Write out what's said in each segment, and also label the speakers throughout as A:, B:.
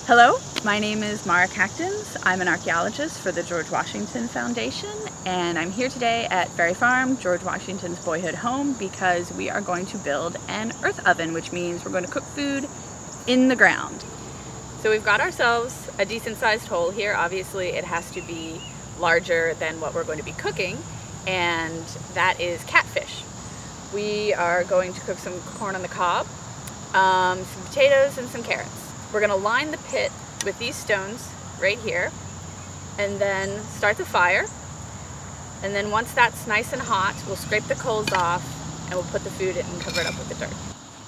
A: Hello, my name is Mara Cactons. I'm an archaeologist for the George Washington Foundation, and I'm here today at Ferry Farm, George Washington's boyhood home, because we are going to build an earth oven, which means we're going to cook food in the ground. So we've got ourselves a decent sized hole here. Obviously it has to be larger than what we're going to be cooking, and that is catfish. We are going to cook some corn on the cob, some potatoes, and some carrots. We're going to line the pit with these stones right here, and then start the fire. And then once that's nice and hot, we'll scrape the coals off and we'll put the food in and cover it up with the dirt.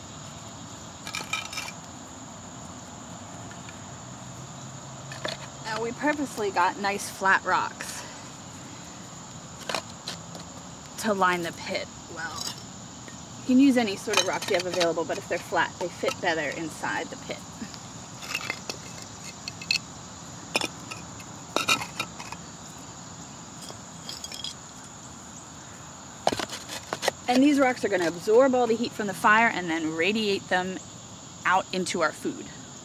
A: Now we purposely got nice flat rocks to line the pit well. You can use any sort of rocks you have available, but if they're flat, they fit better inside the pit. And these rocks are going to absorb all the heat from the fire and then radiate them out into our food.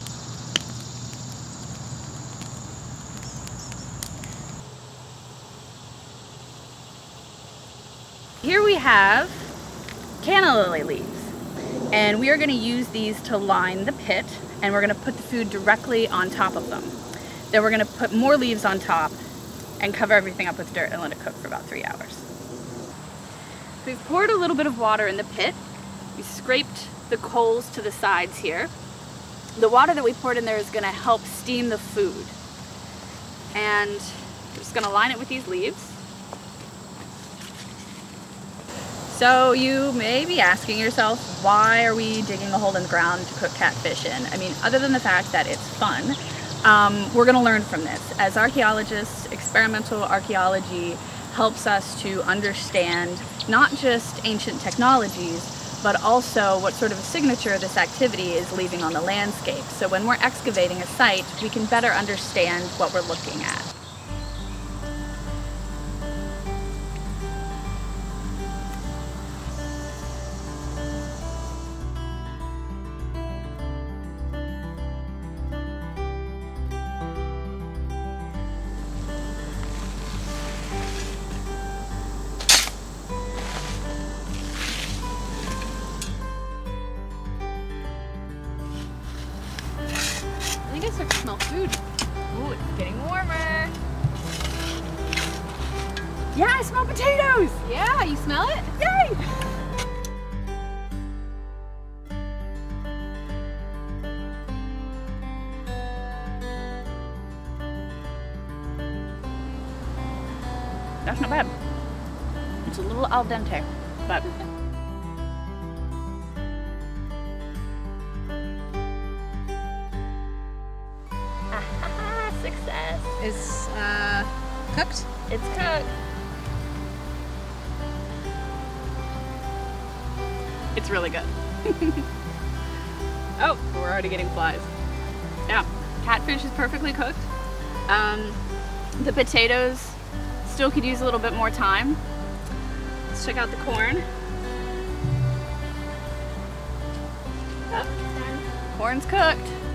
A: Here we have canna lily leaves, and we are going to use these to line the pit, and we're going to put the food directly on top of them. Then we're going to put more leaves on top and cover everything up with dirt and let it cook for about 3 hours. We've poured a little bit of water in the pit. We scraped the coals to the sides here. The water that we poured in there is going to help steam the food. And we're just going to line it with these leaves. So you may be asking yourself, why are we digging a hole in the ground to cook catfish in? I mean, other than the fact that it's fun, we're going to learn from this. As archaeologists, experimental archaeology helps us to understand not just ancient technologies, but also what sort of a signature this activity is leaving on the landscape. So when we're excavating a site, we can better understand what we're looking at. I think I start to smell food. Ooh, it's getting warmer. Yeah, I smell potatoes!
B: Yeah, you smell it?
A: Yay! That's not bad. It's a little al dente, but success.
B: It's cooked?
A: It's cooked. It's really good. Oh, we're already getting flies. Yeah, catfish is perfectly cooked. The potatoes still could use a little bit more time. Let's check out the corn. Oh, corn's cooked.